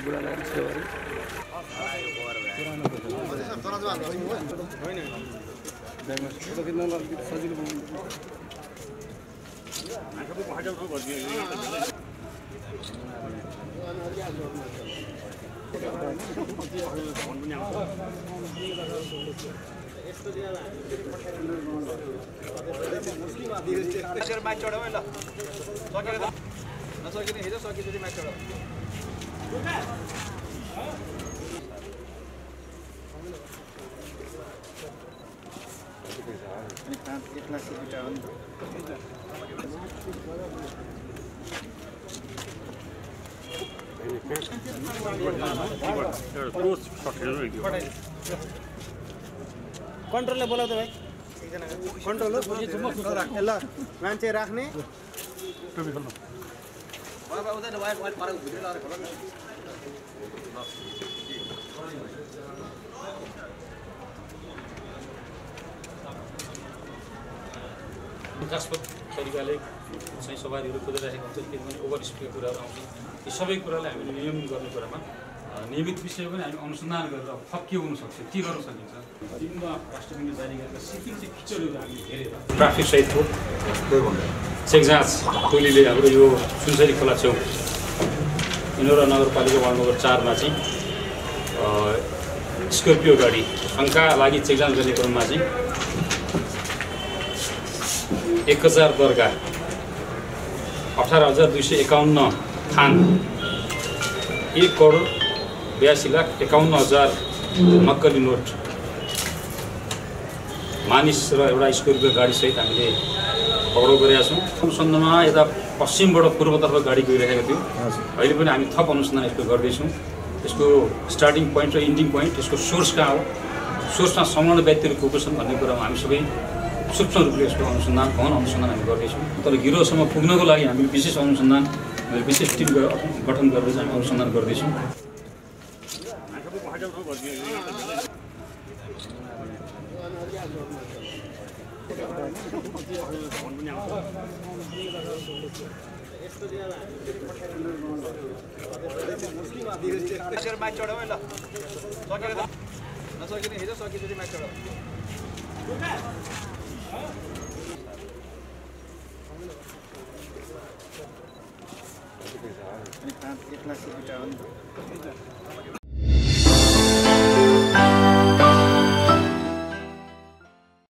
बुढालाई सेवारी ब्यागमा फोटो खिच्न सजिलो माइक चढाऊ है ल सकेर त नसकिने हिजो सकिँदै माइक चढाऊ एक्ला सिटा हो नि कन्ट्रोलले बोलाउ त भाइ कन्ट्रोल ल मान्छे राख्ने टोपी खोल्नु विकासपद तरिकाले चाहिँ सवारीहरू कुदाइरहेको हुन्छ त्यसमा ओभर स्पिडको कुराहरू आउँछ यी सबै कुरालाई हामीले नियमन गर्ने कुरामा नियमित विषय पनि हामी अनुसन्धान गरेर थप के हुनसक्छ के गर्न सकिन्छ दिनमा राष्ट्रपतिले जारी गरेका सिक्किम चाहिँ फिचरहरू हामी हेरेर ट्राफिक सहितको चेक जाँच टोलीले हाम्रो यो सुनसरी खोला छेउ इनौरा नगरपालिका वार्ड नम्बर 4 मा चाहिँ स्कर्पियो गाडी शङ्का लागि चेक जाँच गर्ने क्रममा चाहिँ 1000 दरगाह 18,251 थान 1,82,51,000 नक्कली नोट मानिस र एउटा स्कर्पियो गाडी सहित हामीले पक्राउ गरेका छौँ। अनुसन्धानमा यता पश्चिमबाट पूर्वतर्फ गाडी गइरहेको थियो अहिले पनि हामी थप अनुसन्धान यसको गर्दैछौँ। यसको स्टार्टिङ पोइन्ट र इन्डिङ पोइन्ट यसको सोर्स कहाँ हो सोर्समा संलग्न व्यक्तिहरू को को छन् भन्ने कुरामा हामी सबै सूक्ष्म रूपले यसको अनुसन्धान गहन अनुसन्धान हामी गर्दैछौँ। तर गिरोहसम्म पुग्नको लागि हामी विशेष अनुसन्धान विशेष टिम गठन गरेर चाहिँ हामी अनुसन्धान गर्दैछौँ। माइक चढाऊ है ल सकेर त नसकिने हिजो सकिँदै माइक चढाऊ एक्ला सिटा हो नि